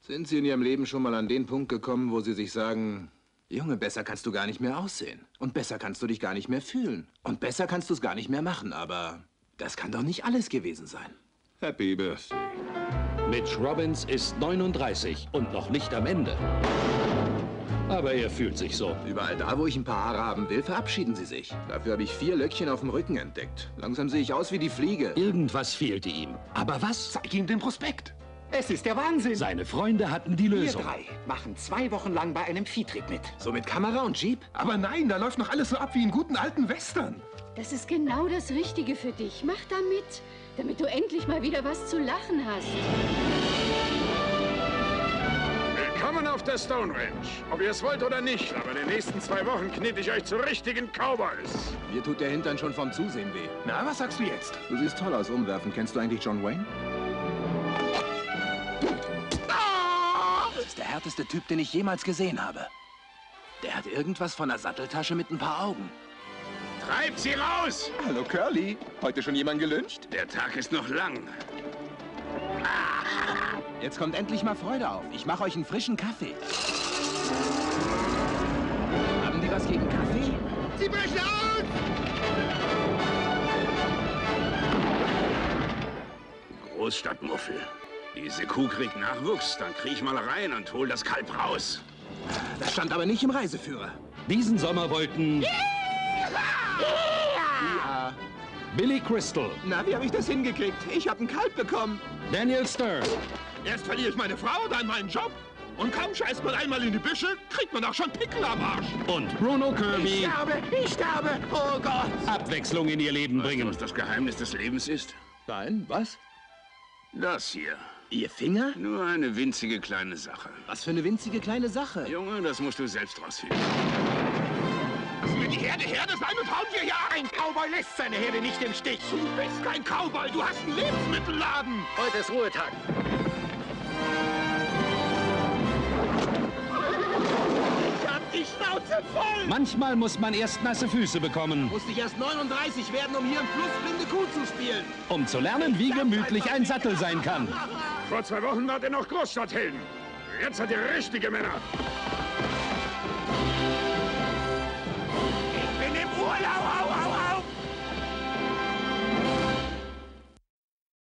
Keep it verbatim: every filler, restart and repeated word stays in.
Sind Sie in Ihrem Leben schon mal an den Punkt gekommen, wo Sie sich sagen, Junge, besser kannst du gar nicht mehr aussehen. Und besser kannst du dich gar nicht mehr fühlen. Und besser kannst du es gar nicht mehr machen, aber das kann doch nicht alles gewesen sein. Happy Birthday. Mitch Robbins ist neununddreißig und noch nicht am Ende. Aber er fühlt sich so. Überall da, wo ich ein paar Haare haben will, verabschieden Sie sich. Dafür habe ich vier Löckchen auf dem Rücken entdeckt. Langsam sehe ich aus wie die Fliege. Irgendwas fehlte ihm. Aber was? Zeig ihm den Prospekt. Es ist der Wahnsinn. Seine Freunde hatten die Lösung. Wir drei machen zwei Wochen lang bei einem Viehtrieb mit. So mit Kamera und Jeep? Aber nein, da läuft noch alles so ab wie in guten alten Western. Das ist genau das Richtige für dich. Mach da mit, damit du endlich mal wieder was zu lachen hast. Willkommen auf der Stone Ranch. Ob ihr es wollt oder nicht, aber in den nächsten zwei Wochen knete ich euch zu richtigen Cowboys. Mir tut der Hintern schon vom Zusehen weh. Na, was sagst du jetzt? Du siehst toll aus, umwerfen. Kennst du eigentlich John Wayne? Das ist der härteste Typ, den ich jemals gesehen habe. Der hat irgendwas von einer Satteltasche mit ein paar Augen. Treibt sie raus! Hallo, Curly. Heute schon jemand gelyncht? Der Tag ist noch lang. Jetzt kommt endlich mal Freude auf. Ich mache euch einen frischen Kaffee. Haben die was gegen Kaffee? Sie brechen aus! Großstadtmuffel. Diese Kuh kriegt Nachwuchs, dann krieg ich mal rein und hol das Kalb raus. Das stand aber nicht im Reiseführer. Diesen Sommer wollten Ja. Billy Crystal, Na, wie habe ich das hingekriegt? Ich habe ein Kalb bekommen. Daniel Stern, Erst verliere ich meine Frau, dann meinen Job. Und kaum scheißt man einmal in die Büsche, kriegt man auch schon Pickel am Arsch. und Bruno Ich Kirby sterbe, ich sterbe. Oh Gott. Abwechslung in ihr Leben Weißt du, bringen. was das Geheimnis des Lebens ist? Nein, was? Das hier. Ihr Finger? Nur eine winzige kleine Sache. Was für eine winzige kleine Sache. Junge, das musst du selbst rausfinden. Lassen wir die Herde her, das Leim und hauen wir hier Ein Cowboy lässt seine Herde nicht im Stich. Du bist kein Cowboy, du hast einen Lebensmittelladen. Heute ist Ruhetag. Ich hab die Schnauze voll. Manchmal muss man erst nasse Füße bekommen, Musste ich erst neununddreißig werden, um hier im Fluss blinde Kuh zu spielen. um zu lernen, wie gemütlich ein Sattel sein kann. Vor zwei Wochen wart ihr noch Großstadthelden. Jetzt seid ihr richtige Männer.